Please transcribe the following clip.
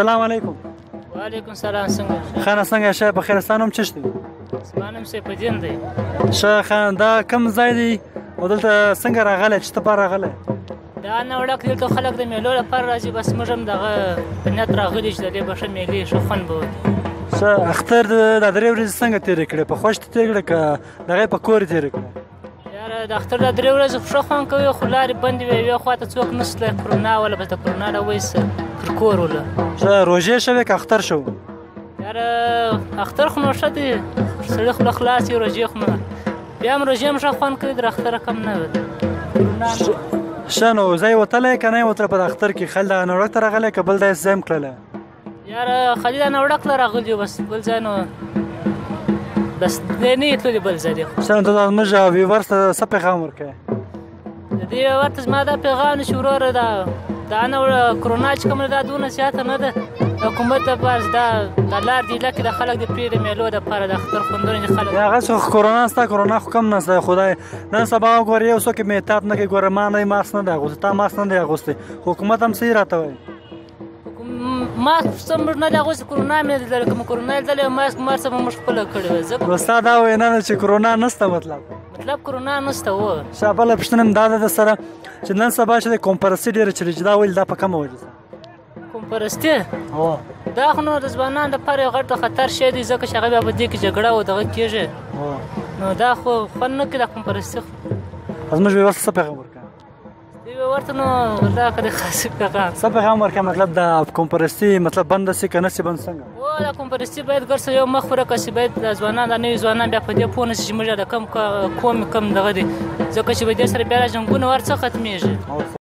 السلام علیکم. وعلیکم سلام. څنګه خانه څنګه شه په خیر ستا نوم څه دی؟ زما نوم سیف الدین دی. ښه خان دا کوم ځای دی او دلته څنګه راغلی چې ته پار راغلی؟ دا هنه وړک دلته خلک د میلو لپاره راځي بس موږ هم دغه په نیت راغلي چې د دې به ښه میلې ښه خوند به وکړي. ښه اختر دا درې ورځې څنګه تېرې کړې؟ په خوښ تېرې کړې که دغه په کور تېرې کړې؟ یاره د اختر دا درې ورځې ښه خوند کوي خو لارې بندې وې یوې خوا ته څوک نشته کرونا وله بس د کرونا له وجې پر کور وله. ښه روژې شوې که اختر شو؟ یاره اختر خو نو ښه دی سړي خوله خلاص وي روژې خو نه بیا هم روژې هم ښه خوند کوي در اختره کم نه وي. ښه نو ځای وتلی که نه یې وتلی په د اختر کې خالد هنه اورک ته راغلی که بل ځای ځای هم کړلی؟ یاره خالد هنه اورک ته راغلي یو بس بل ځای نو بس دی نه یې تللي بل ځای دی. ښه نو ته زموږ ویورس ته څه پیغام ورکوې؟ د دې ویور ته زما دا پیغام دی چې وروره دا هنه کرونا چې کومه ده دا دونه زیاته نه ده حکومت ته بس دا لار دی لکه د خلک د پرې د میلو دپاره د اختر خوندونه دي خلک هغه خو کرونا شته کرونا خو کم نشته خدای نن سبا وګورې یو څوک یې احتیاط نه کوي ګوره ما نه ماسک نه دی اغوستی تا ماسک نه دی اغوستی حکومت هم صحیح راته وایي ماسک څه موږ نه دی اغوستی کرونا مې نه لیدلی که مو کرونا لیدلی ماسک مارڅه به موږ خپله کړې وه نو ستا دا وینا ده چې کرونا نشته مطلب کرونا نشته و. ښه بله پوښتنه مې دا ده در سره چې نن سبا چې د کمپرستي ډېره چلېږي دا ولې دا په کومه وجه ده؟ کمپرستي دا خو نو د ځوانانو لپاره یو غټ خطر شی دی ځکه چې هغه بیا په دې کې جګړه او دغه کېږي نو دا خو خوند نه کوي دا کمپرستي زموږ ویور ته څه پیغام ورکوې؟ ویور ته نو والله که د خاص پیغام څه پیغام ورکوې مطلب دا کمپرستي مطلب بنده شي که نه شي بند څنګه؟ او دا کمپرستي باید ګر څه یو مخ ورکړه چې باید د ځوانان دا نوي ځوانان بیا په دې پوه نه شي چې موږ د کم قوم کم دغه دی ځکه چې په دې سره بیا جنګونه ورڅه ختمېږي.